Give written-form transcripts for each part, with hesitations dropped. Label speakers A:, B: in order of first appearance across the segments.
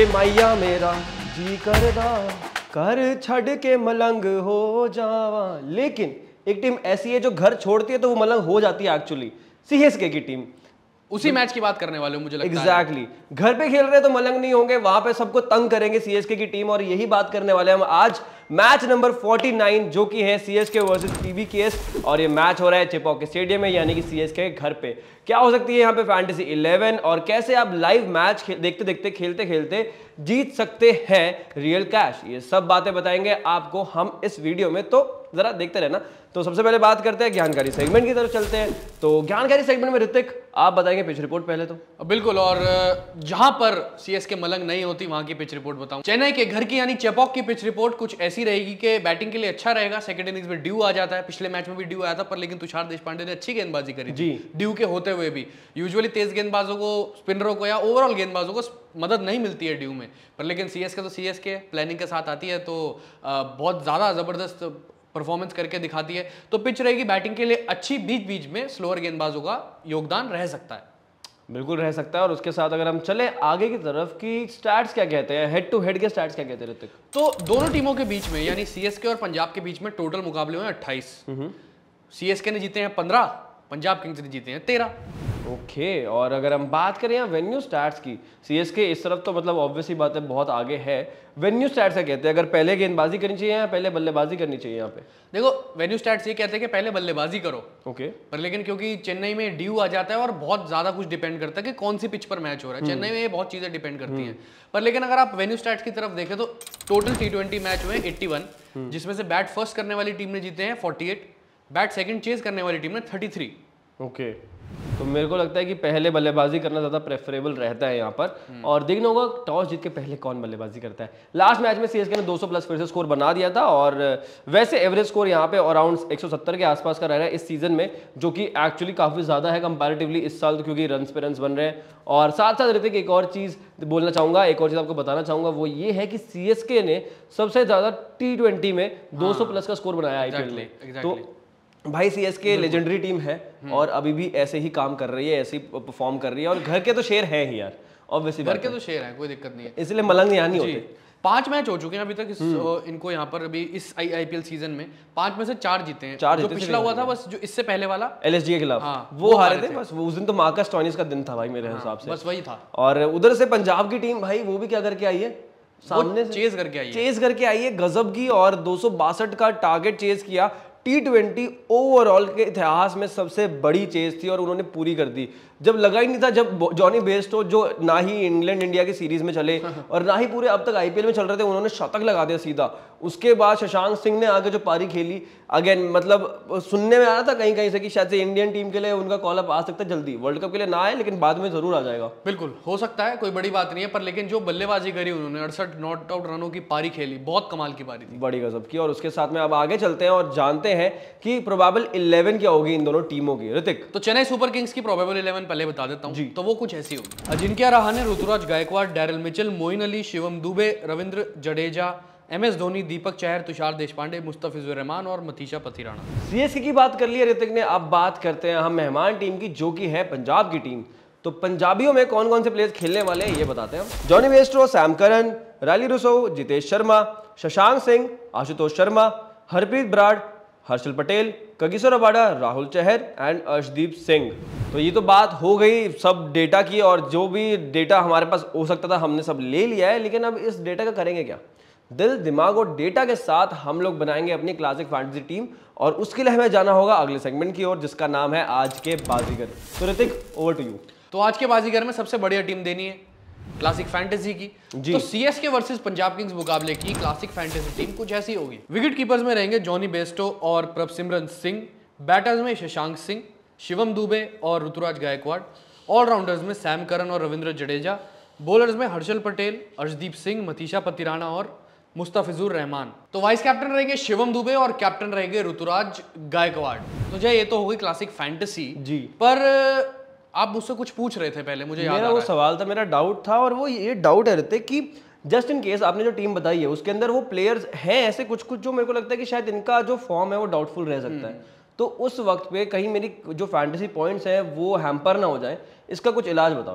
A: वे मैया मेरा जी करदा कर छड़ के मलंग हो जावा। लेकिन एक टीम ऐसी है जो घर छोड़ती है तो वो मलंग हो जाती है एक्चुअली, सीएसके की टीम।
B: उसी मैच की बात करने वाले हो मुझे लगता है।
A: एग्जैक्टली, घर पे खेल रहे तो मलंग नहीं होंगे, वहां पे सबको तंग करेंगे सीएसके की टीम, और यही बात करने वाले हम आज मैच नंबर 49 जो कि है सीएसके वर्सेस पीवीकेएस, और ये मैच हो रहा है चेपॉक स्टेडियम में यानी कि सीएसके के घर पे। क्या हो सकती है यहाँ पे फैंटेसी 11 और कैसे आप लाइव मैच देखते देखते खेलते खेलते जीत सकते हैं रियल कैश, ये सब बातें बताएंगे आपको हम इस वीडियो में, तो जरा देखते रहना। तो सबसे पहले बात करते हैं ज्ञानकारी सेगमेंट की तरफ चलते हैं। तो ज्ञानकारी सेगमेंट में ऋतिक आप बताएंगे पिच रिपोर्ट पहले तो।
B: बिल्कुल, और जहां पर सीएसके मलंग नहीं होती वहां की पिच रिपोर्ट बताऊं। चेन्नई के घर की यानी चेपॉक की पिच रिपोर्ट कुछ ऐसी रहेगी कि बैटिंग के लिए अच्छा रहेगा। सेकंड इनिंग्स में ड्यू आ जाता है, पिछले मैच में भी ड्यू आया था, पर लेकिन तुषार देशपांडे ने अच्छी गेंदबाजी करी जी ड्यू के होते हुए भी। यूजुअली तेज गेंदबाजों को, स्पिनरों को या ओवरऑल गेंदबाजों को मदद नहीं मिलती है ड्यू में, पर लेकिन सीएसके तो सीएसके प्लानिंग के साथ आती है, तो बहुत ज्यादा जबरदस्त परफॉर्मेंस करके दिखाती है। तो पिच रहेगी बैटिंग के लिए अच्छी, बीच बीच में स्लोअर गेंदबाजों का योगदान रह सकता है।
A: बिल्कुल रह सकता है। और उसके साथ अगर हम चले आगे की तरफ की स्टैट्स क्या कहते हैं, हेड टू हेड के स्टैट्स क्या कहते हैं ऋतिक?
B: तो दोनों टीमों के बीच में यानी सीएसके और पंजाब के बीच में टोटल मुकाबले हुए 28। सीएसके ने जीते हैं 15, पंजाब किंग्स ने जीते हैं 13।
A: ओके, और अगर हम बात करें यहाँ वेन्यू स्टैट्स की, सीएसके इस तरफ तो मतलब ऑब्वियसली बात है बहुत आगे है। वेन्यू स्टैट्स क्या कहते हैं, अगर पहले गेंदबाजी करनी चाहिए या पहले बल्लेबाजी करनी चाहिए? यहाँ पे देखो
B: वेन्यू स्टैट्स ये कहते हैं कि पहले बल्लेबाजी करो।
A: ओके,
B: पर लेकिन क्योंकि चेन्नई में ड्यू आ जाता है और बहुत ज्यादा कुछ डिपेंड करता है कि कौन सी पिच पर मैच हो रहा है, चेन्नई में ये बहुत चीजें डिपेंड करती हैं। पर लेकिन अगर आप वेन्यू स्टैट्स की तरफ देखें तो टोटल T20 मैच हुए 81, जिसमें से बैट फर्स्ट करने वाली टीम ने जीते हैं 48, बैट सेकंड चेज करने वाली टीम ने 33।
A: ओके, तो मेरे को लगता है कि पहले बल्लेबाजी करना ज़्यादा प्रेफरेबल रहता है यहाँ पर। और देखना होगा टॉस जीत के पहले कौन बल्लेबाजी करता है। लास्ट मैच में सीएसके ने 200 प्लस फिर से स्कोर बना दिया था, और वैसे एवरेज स्कोर यहाँ पे अराउंड 170 के आसपास का रह रहा है इस सीजन में, जो कि एक्चुअली काफ़ी ज़्यादा है कंपैरेटिवली इस साल, क्योंकि रन्स पे रन्स बन रहे हैं। और साथ साथ ऋतिक एक और चीज़ बोलना चाहूँगा, एक और चीज़ आपको बताना चाहूँगा, वो ये है कि सीएसके ने सबसे ज़्यादा T20 में 200 प्लस का स्कोर बनाया आईपीएल में। तो भाई सीएसके लेजेंडरी टीम है और अभी भी ऐसे ही काम कर रही है, ऐसे ही परफॉर्म कर रही है, और घर के तो शेर हैं ही यार, ऑब्वियसली
B: घर के तो शेर हैं, कोई दिक्कत नहीं है,
A: इसलिए मलंग यहाँ नहीं होते।
B: 5 मैच हो चुके हैं अभी तक इनको यहाँ पर, अभी इस आईपीएल सीजन में 5 में से 4 जीते हैं।
A: 4
B: जो पिछला हुआ था बस, जो इससे पहले वाला
A: एलएसजी के खिलाफ,
B: हाँ,
A: वो हारे थे बस। उस दिन तो मार्कस स्टोइनिस का दिन था भाई मेरे हिसाब से,
B: बस वही था।
A: और उधर से पंजाब की टीम भाई वो भी क्या करके आई है, सामने
B: चेज करके आई
A: है गजब की, और 262 का टारगेट चेज किया। T20 ओवरऑल के इतिहास में सबसे बड़ी चेज थी और उन्होंने पूरी कर दी। जब लगा ही नहीं था, जब जॉनी बेयरस्टो जो ना ही इंग्लैंड इंडिया की सीरीज में चले और ना ही पूरे अब तक आईपीएल में चल रहे थे, उन्होंने शतक लगा दिया सीधा। उसके बाद शशांक सिंह ने आगे जो पारी खेली, अगेन मतलब सुनने में आया था कहीं कहीं से कि शायद से इंडियन टीम के लिए उनका कॉल अप आ सकता है जल्दी, वर्ल्ड कप के लिए ना आए लेकिन बाद में जरूर आ जाएगा।
B: बिल्कुल हो सकता है, कोई बड़ी बात नहीं है, पर लेकिन जो बल्लेबाजी करी उन्होंने, 68 नॉट आउट रनों की पारी खेली, बहुत कमाल की पारी थी,
A: बड़ी गजब की। और उसके साथ में अब आगे चलते हैं और जानते हैं कि प्रोबेबल 11 क्या होगी इन दोनों टीमों की। ऋतिक,
B: तो चेन्नई सुपर किंग्स की प्रोबेबल 11 पहले बता देता हूं, तो वो कुछ ऐसी होगी। Ajinkya Rahane, Ruturaj Gaikwad, Daryl Mitchell, Moeen Ali, Shivam Dube, Ravindra Jadeja, MS Dhoni, Deepak Chahar, Tushar Deshpande, Mustafizur Rahman और मनीषा पथिराणा।
A: सीएसके की बात कर ली है ऋतिक ने, अब बात करते हैं हम मेहमान टीम की जो कि है पंजाब की टीम। तो पंजाबियों में कौन कौन से प्लेयर्स खेलने वाले हैं ये बताते हैं हम। Jonny Bairstow, Sam Curran, Rilee Rossouw, Jitesh Sharma, Shashank Singh, Ashutosh Sharma, Harpreet Brar, Harshal Patel, Kagiso Rabada, Rahul Chahar and Arshdeep Singh. तो ये तो बात हो गई सब डेटा की, और जो भी डेटा हमारे पास हो सकता था हमने सब ले लिया है। लेकिन अब इस डेटा का करेंगे क्या? दिल दिमाग और डेटा के साथ हम लोग बनाएंगे अपनी क्लासिक फैंटेसी टीम, और उसके लिए हमें जाना होगा अगले सेगमेंट की ओर जिसका नाम है आज के बाजीगर। तो ऋतिक, ओवर टू यू।
B: तो आज के बाजीगर में सबसे बढ़िया टीम देनी है क्लासिक फैंटेसी की जी। तो सीएसके वर्सेस पंजाब किंग्स मुकाबले की क्लासिक फैंटेसी टीम कुछ ऐसी होगी। विकेट कीपर्स में रहेंगे जॉनी बेयरस्टो और प्रभसिमरन सिंह, बैटर्स में शशांक सिंह, शिवम दुबे और ऋतुराज गायकवाड़, ऑलराउंडर्स में सैम करन और रविंद्र जडेजा, बॉलर्स में हर्षल पटेल, अर्शदीप सिंह, मनीषा पथिराणा और मुस्तफिजुर रहमान। तो वाइस कैप्टन रहेंगे शिवम दुबे और कैप्टन रहेंगे ऋतुराज गायकवाड़। तो जय, ये तो होगी क्लासिक फैंटेसी जी। पर आप मुझसे कुछ पूछ रहे थे पहले, मुझे याद आ रहा है।
A: वो सवाल था, मेरा डाउट था, और वो ये डाउट है ऋतिक कि जस्ट इन केस आपने जो टीम बताई है उसके अंदर वो प्लेयर्स हैं ऐसे कुछ कुछ जो मेरे को लगता है कि शायद इनका जो फॉर्म है वो डाउटफुल रह सकता है। तो उस वक्त पे कहीं मेरी जो फैंटेसी पॉइंट्स हैं वो हैम्पर ना हो जाए, इसका कुछ इलाज बताओ यार।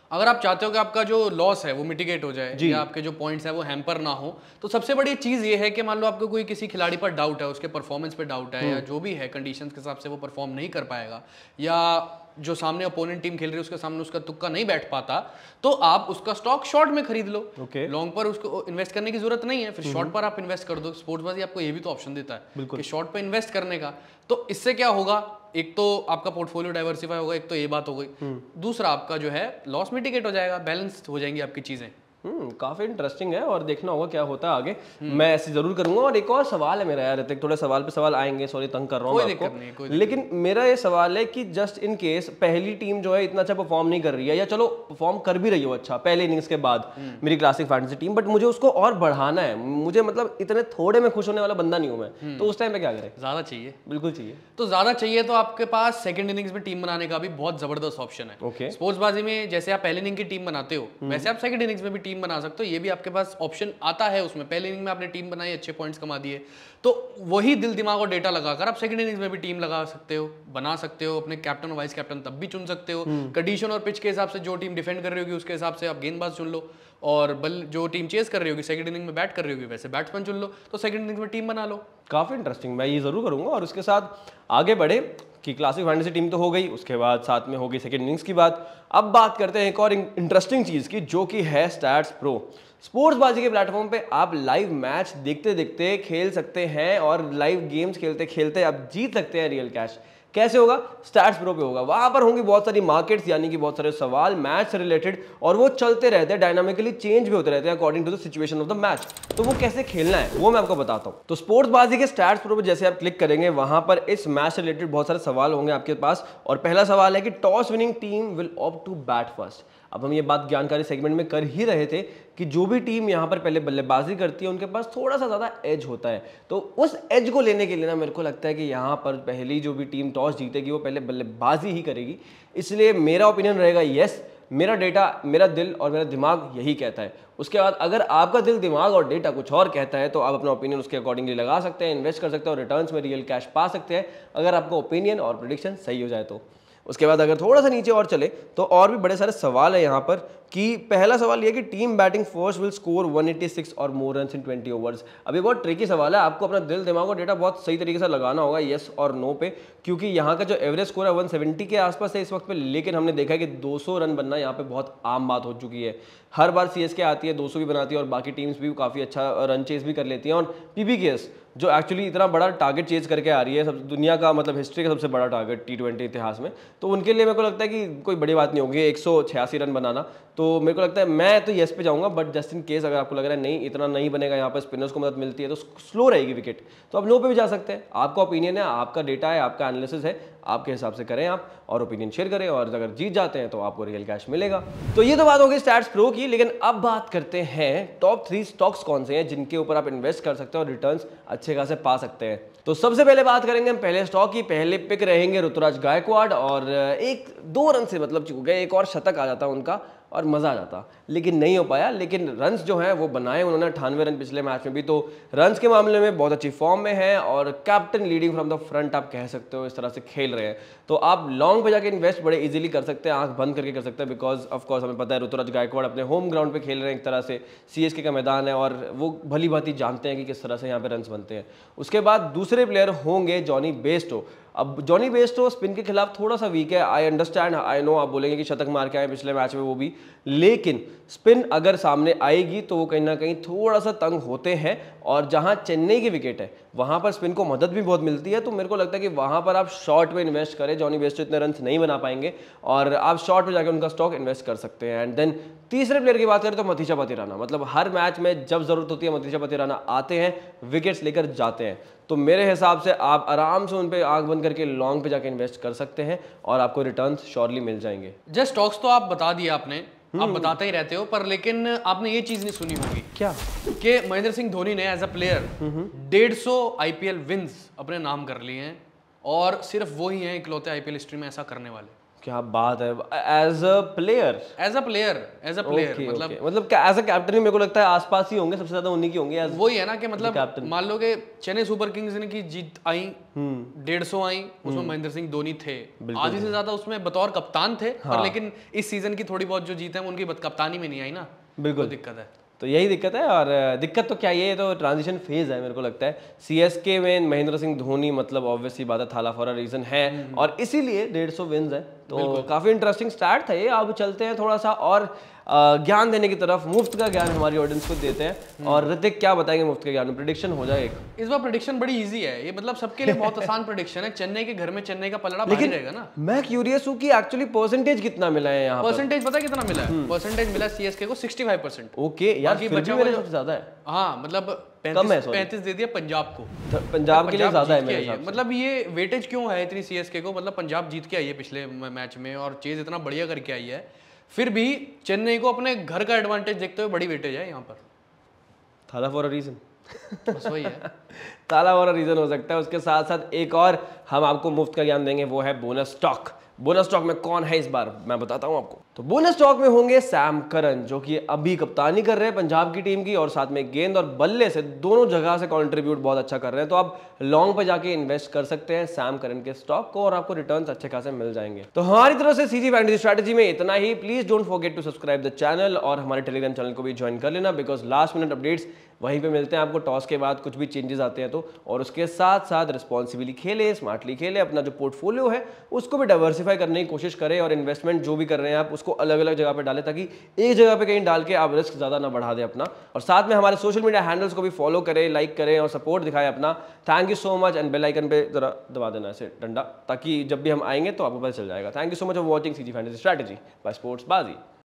B: अगर आप चाहते हो कि आपका जो लॉस है वो मिटिगेट हो जाए या आपके जो पॉइंट्स है वो हैम्पर ना हो, तो सबसे बड़ी चीज ये है कि मान लो आपको कोई किसी खिलाड़ी पर डाउट है, उसके परफॉर्मेंस पे डाउट है या जो भी है कंडीशंस के हिसाब से वो परफॉर्म नहीं कर पाएगा, या जो सामने अपोनेंट टीम खेल रही है उसके सामने उसका तुक्का नहीं बैठ पाता, तो आप उसका स्टॉक शॉर्ट में खरीद लो। लॉन्ग पर उसको इन्वेस्ट करने की जरूरत नहीं है, फिर शॉर्ट पर आप इन्वेस्ट कर दो। स्पोर्ट्सबाजी आपको ये भी तो ऑप्शन देता है कि शॉर्ट पर इन्वेस्ट करने का। तो इससे क्या होगा, एक तो आपका पोर्टफोलियो डाइवर्सिफाई होगा, एक तो ये बात हो गई, दूसरा आपका जो है लॉस मिटिगेट हो जाएगा, बैलेंस हो जाएंगी आपकी चीजें।
A: काफी इंटरेस्टिंग है और देखना होगा क्या होता है आगे। मैं ऐसे जरूर करूंगा। और एक और सवाल है मेरा यार, थोड़े सवाल पे सवाल आएंगे, सॉरी तंग कर रहा हूँ आपको, लेकिन मेरा ये सवाल है कि जस्ट इन केस पहली टीम जो है इतना अच्छा परफॉर्म नहीं कर रही है, या चलो परफॉर्म कर भी रही हो अच्छा पहले इनिंग्स के बाद मेरी क्लासिक फैंटेसी टीम, बट मुझे उसको और बढ़ाना है, मुझे मतलब इतने थोड़े में खुश होने वाला बंदा नहीं हूं मैं, तो उस टाइम पे क्या करें?
B: ज्यादा चाहिए?
A: बिल्कुल चाहिए।
B: तो ज्यादा चाहिए तो आपके पास सेकंड इनिंग्स में टीम बनाने का भी बहुत जबरदस्त ऑप्शन है। स्पोर्ट्सबाजी में जैसे आप पहले इनिंग की टीम बनाते हो, वैसे आप सेकंड इनिंग्स में भी टीम बना सकते हो। ये भी आपके पास ऑप्शन आता है उसमें। पहले इनिंग में आपने टीम बनाई, अच्छे पॉइंट्स कमा दिए, तो वही दिल दिमाग और डेटा लगाकर आप सेकंड इनिंग्स में भी टीम लगा सकते हो, बना सकते हो। अपने कैप्टन और वाइस कैप्टन तब भी चुन सकते हो। कंडीशन और पिच के हिसाब से जो टीम डिफेंड कर रही होगी उसके हिसाब से आप गेंदबाज चुन लो, और बल जो टीम चेस कर रही होगी सेकंड इनिंग में बैट कर रही होगी वैसे बैट्समैन चुन लो, तो सेकंड इनिंग में टीम बना लो।
A: काफी इंटरेस्टिंग, मैं ये जरूर करूंगा। और उसके साथ आगे बढ़े कि क्लासिक फैंटेसी टीम तो हो गई, उसके बाद साथ में होगी सेकंड इनिंग्स की बात। अब बात करते हैं एक और इंटरेस्टिंग चीज की, जो कि है स्टैट्स प्रो। स्पोर्ट्सबाजी के प्लेटफॉर्म पे आप लाइव मैच देखते देखते खेल सकते हैं, और लाइव गेम्स खेलते खेलते आप जीत सकते हैं रियल कैश। कैसे होगा? स्टैट्स प्रो पे होगा। वहां पर होंगी बहुत सारी मार्केट्स, यानी कि बहुत सारे सवाल मैच से रिलेटेड, और वो चलते रहते हैं, डायनामिकली चेंज भी होते रहते हैं according to the situation of the match. तो वो कैसे खेलना है वो मैं आपको बताता हूं। तो स्पोर्ट्सबाजी के स्टैट्स प्रो पे जैसे आप क्लिक करेंगे, वहां पर इस मैच से रिलेटेड बहुत सारे सवाल होंगे आपके पास। और पहला सवाल है कि toss winning team will opt to bat first. अब हम ये बात जानकारी सेगमेंट में कर ही रहे थे कि जो भी टीम यहाँ पर पहले बल्लेबाजी करती है उनके पास थोड़ा सा ज़्यादा एज होता है। तो उस एज को लेने के लिए ना मेरे को लगता है कि यहाँ पर पहली जो भी टीम टॉस जीतेगी वो पहले बल्लेबाजी ही करेगी। इसलिए मेरा ओपिनियन रहेगा यस, मेरा डेटा, मेरा दिल और मेरा दिमाग यही कहता है। उसके बाद अगर आपका दिल, दिमाग और डेटा कुछ और कहता है तो आप अपना ओपिनियन उसके अकॉर्डिंगली लगा सकते हैं, इन्वेस्ट कर सकते हैं और रिटर्न्स में रियल कैश पा सकते हैं, अगर आपका ओपिनियन और प्रेडिक्शन सही हो जाए तो। उसके बाद अगर थोड़ा सा नीचे और चले तो और भी बड़े सारे सवाल है यहाँ पर, कि पहला सवाल ये कि team batting first will score 186 और मोर रन्स इन 20 ओवर्स। अभी बहुत ट्रिकी सवाल है, आपको अपना दिल, दिमाग और डेटा बहुत सही तरीके से लगाना होगा येस और नो पे, क्योंकि यहाँ का जो एवरेज स्कोर है 170 के आसपास है इस वक्त पे, लेकिन हमने देखा है कि 200 रन बनना यहाँ पे बहुत आम बात हो चुकी है। हर बार सीएसके आती है 200 भी बनाती है, और बाकी टीम्स भी काफ़ी अच्छा रन चेज भी कर लेती हैं। और पीबीकेएस जो एक्चुअली इतना बड़ा टारगेट चेज करके आ रही है, सब दुनिया का मतलब हिस्ट्री का सबसे बड़ा टारगेट T20 इतिहास में, तो उनके लिए मेरे को लगता है कि कोई बड़ी बात नहीं होगी 186 रन बनाना। तो मेरे को लगता है मैं तो येस पे जाऊंगा, बट जस्ट इन केस अगर आपको लग रहा है नहीं इतना नहीं बनेगा, यहाँ पर स्पिनर्स को मदद मिलती है तो स्लो रहेगी विकेट, तो आप नो पे भी जा सकते हैं। आपका ओपिनियन है, आपका डेटा है, आपका एनालिसिस है, आपके हिसाब से करें आप और ओपिनियन शेयर करें, और अगर जीत जाते हैं तो आपको रियल कैश मिलेगा। तो ये तो बात होगी स्टैट्स प्रो की, लेकिन अब बात करते हैं टॉप 3 स्टॉक्स कौन से हैं जिनके ऊपर आप इन्वेस्ट कर सकते हैं और रिटर्न्स अच्छे खासे पा सकते हैं। तो सबसे पहले बात करेंगे हम पहले स्टॉक की। पहले पिक रहेंगे ऋतुराज गायकवाड़, और 1-2 रन से मतलब चूक गए, एक और शतक आ जाता उनका और मजा आ जाता, लेकिन नहीं हो पाया। लेकिन रन्स जो हैं वो बनाए उन्होंने, 98 रन पिछले मैच में भी, तो रन्स के मामले में बहुत अच्छी फॉर्म में है, और captain leading from the front आप कह सकते हो, इस तरह से खेल रहे हैं। तो आप लॉन्ग पे जाके इन्वेस्ट बड़े इजीली कर सकते हैं, आंख बंद करके कर सकते हैं, बिकॉज ऑफ कोर्स हमें पता है ऋतुराज गायकवाड़ अपने होम ग्राउंड पे खेल रहे हैं, एक तरह से सीएसके का मैदान है, और वो भली भांति जानते हैं कि किस तरह से यहाँ पे रन्स बनते हैं। उसके बाद दूसरे प्लेयर होंगे जॉनी बेस्टो। अब जॉनी बेस्टो स्पिन के खिलाफ थोड़ा सा वीक है, आई अंडरस्टैंड, आई नो आप बोलेंगे कि शतक मार के आए पिछले मैच में वो भी, लेकिन स्पिन अगर सामने आएगी तो वो कहीं ना कहीं थोड़ा सा तंग होते हैं, और जहां चेन्नई की विकेट है वहां पर स्पिन को मदद भी बहुत मिलती है। तो मेरे को लगता है कि वहां पर आप शॉर्ट पे इन्वेस्ट करें, जॉनी बेस्टो इतने रन नहीं बना पाएंगे, और आप शॉर्ट पे जाकर उनका स्टॉक इन्वेस्ट कर सकते हैं। एंड देन तीसरे प्लेयर की बात करें तो मथीचा पतिराना, मतलब हर मैच में जब जरूरत होती है मथीचा पतिराना आते हैं, विकेट्स लेकर जाते हैं। तो मेरे हिसाब से आप आराम से उन पे आंख बंद करके लॉन्ग पे जाके इन्वेस्ट कर सकते हैं, और आपको रिटर्न्स श्योरली मिल जाएंगे।
B: जस्ट स्टॉक्स तो आप बता दिए आपने, आप बताते ही रहते हो, पर लेकिन आपने ये चीज नहीं सुनी होगी
A: क्या
B: कि महेंद्र सिंह धोनी ने as a player 150 IPL wins अपने नाम कर लिए हैं, और सिर्फ वो ही हैं इकलौते आईपीएल हिस्ट्री में ऐसा करने वाले।
A: क्या बात है, एज अ प्लेयर मतलब एज अ कैप्टन ही मेरे को लगता है आसपास ही होंगे, सबसे ज्यादा उन्हीं की होंगे।
B: वही है ना कि मतलब मान लो कि चेन्नई सुपर किंग्स ने की जीत आई 150 आई, उसमें महेंद्र सिंह धोनी थे, आधी से ज्यादा उसमें बतौर कप्तान थे। पर लेकिन इस सीजन की थोड़ी बहुत जो जीत है उनकी कप्तानी में नहीं आई ना, बिल्कुल दिक्कत है।
A: तो यही दिक्कत है, और दिक्कत तो क्या, ये तो ट्रांजिशन फेज है मेरे को लगता है। सीएसके में महेंद्र सिंह धोनी मतलब ऑब्वियसली बात है, थाला फॉर अ रीजन है, और इसीलिए 150 विन्स है। तो काफी इंटरेस्टिंग स्टार्ट था ये। अब चलते हैं थोड़ा सा और ज्ञान देने की तरफ, मुफ्त का ज्ञान हमारी ऑडियंस को देते हैं। और ऋतिक क्या बताएंगे मुफ्त के ज्ञान में? प्रेडिक्शन हो जाए एक।
B: इस बार प्रेडिक्शन बड़ी इजी है, ये मतलब सबके लिए बहुत आसान प्रेडिक्शन है। चेन्नई के घर में चेन्नई का पलड़ा भारी रहेगा ना।
A: मैं क्यूरियस हूँ कि एक्चुअली परसेंटेज कितना मिला है यहाँ?
B: परसेंटेज पता है कितना मिला है? परसेंटेज मिला सीएसके को 65%।
A: ओके यार, फिर भी मेरे सबसे ज्यादा है।
B: हाँ मतलब 35 दे दिया पंजाब को।
A: पंजाब के लिए ज्यादा है मेरे हिसाब से।
B: मतलब ये वेटेज क्यों है इतनी सीएसके को? मतलब पंजाब जीत के आई है पिछले मैच में और चेज इतना बढ़िया करके आई है, फिर भी चेन्नई को अपने घर का एडवांटेज देखते हुए बड़ी वेटेज है यहाँ पर।
A: थाला फॉर अ रीजन।
B: बस वही है,
A: ताला वाला रीजन हो सकता है। उसके साथ साथ एक और हम आपको मुफ्त का ज्ञान देंगे, वो है बोनस स्टॉक। बोनस स्टॉक में कौन है इस बार मैं बताता हूं आपको। तो बोनस स्टॉक में होंगे सैम करन, जो कि अभी कप्तानी कर रहे हैं पंजाब की टीम की, और साथ में गेंद और बल्ले से दोनों जगह से कंट्रीब्यूट बहुत अच्छा कर रहे हैं। तो आप लॉन्ग पे जाके इन्वेस्ट कर सकते हैं सैम करन के स्टॉक को, और आपको रिटर्न्स अच्छे खासे मिल जाएंगे। तो हमारी तरफ से सीजी फैंटेसी स्ट्रैटेजी में इतना ही। Please don't forget to subscribe the channel, और हमारे टेलीग्राम चैनल को भी ज्वाइन कर लेना, बिकॉज लास्ट मिनट अपडेट्स वहीं पे मिलते हैं आपको। टॉस के बाद कुछ भी चेंजेस आते हैं तो, और उसके साथ साथ रिस्पॉन्सिबली खेले, स्मार्टली खेले, अपना जो पोर्टफोलियो है उसको भी डाइवर्सिफाई करने की कोशिश करें, और इन्वेस्टमेंट जो भी कर रहे हैं आप उसको अलग अलग जगह पे डालें, ताकि एक जगह पे कहीं डाल के आप रिस्क ज़्यादा ना बढ़ा दें अपना। और साथ में हमारे सोशल मीडिया हैंडल्स को भी फॉलो करें, लाइक करें और सपोर्ट दिखाएं अपना। Thank you so much, and bell icon पे जरा दबा देना ऐसे डंडा, ताकि जब भी हम आएंगे तो आपको पता चल जाएगा। Thank you so much for watching CG fantasy strategy by sports बाजी।